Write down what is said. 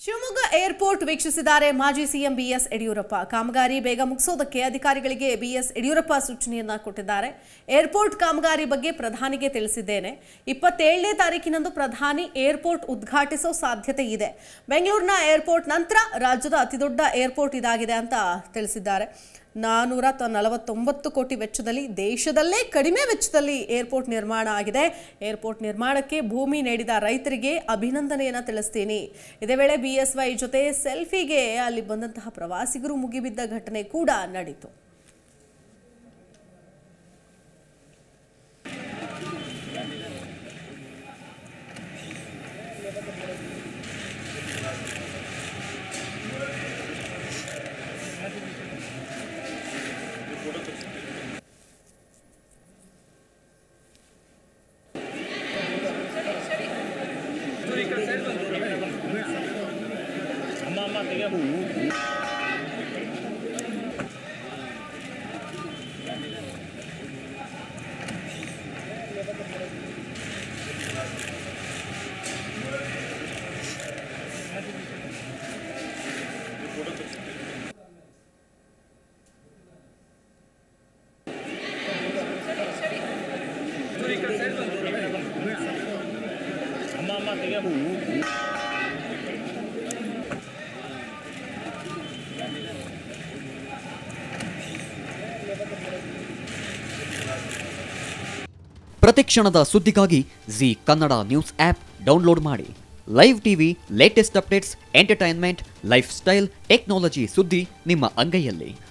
Shivamogga airport ವೀಕ್ಷಿಸಿದ್ದಾರೆ ಮಾಜಿ CM BS Yediyurappa. ಕಾಮಗಾರಿ ಬೇಗ ಮುಗಿಸೋದಕ್ಕೆ ಅಧಿಕಾರಿಗಳಿಗೆ ಬಿಎಸ್ ಯಡಿಯೂರಪ್ಪ ಸೂಚನೆಯನ್ನ ಕೊಟ್ಟಿದ್ದಾರೆ. ಏರ್ಪೋರ್ಟ್ ಕಾಮಗಾರಿ ಬಗ್ಗೆ ಪ್ರಧಾನಿಗೆ ತಿಳಿಸಿದ್ದೇನೆ. 27ನೇ ತಾರೀಕಿನಂದು ಪ್ರಧಾನಿ ಏರ್ಪೋರ್ಟ್ ಉದ್ಘಾಟಿಸೋ ಸಾಧ್ಯತೆ ಇದೆ. ಬೆಂಗಳೂರಿನ ಏರ್ಪೋರ್ಟ್ ನಂತರ ರಾಜ್ಯದ ಅತಿದೊಡ್ಡ ಏರ್ಪೋರ್ಟ್ ಇದಾಗಿದೆ ಅಂತ ತಿಳಿಸಿದ್ದಾರೆ. 449 ಕೋಟಿ ವೆಚ್ಚದಲ್ಲಿ ದೇಶದಲ್ಲೇ ಕಡಿಮೆ ವೆಚ್ಚದಲ್ಲಿ ಏರ್ಪೋರ್ಟ್ ನಿರ್ಮಾಣ ಆಗಿದೆ. ಏರ್ಪೋರ್ಟ್ ನಿರ್ಮಾಣಕ್ಕೆ ಭೂಮಿ ನೀಡಿದ ರೈತರಿಗೆ ಅಭಿನಂದನೆಯನ್ನು ತಿಳಿಸ್ತೀನಿ. ಇದೇ ವೇಳೆ BSY ಜೊತೆ ಸೆಲ್ಫಿಗೆ ಅಲ್ಲಿ ಬಂದಂತಹ ಪ್ರವಾಸಿಗರು ಮುಗಿಬಿದ್ದ ಘಟನೆ ಕೂಡ ನಡೆಯಿತು. ಪ್ರತಿಕ್ಷಣದ ಸುದ್ದಿಗಾಗಿ Zee Kannada news app download ಮಾಡಿ. Live TV, latest updates, entertainment, lifestyle, technology ಸುದ್ದಿ ನಿಮ್ಮ ಅಂಗೈಯಲ್ಲಿ.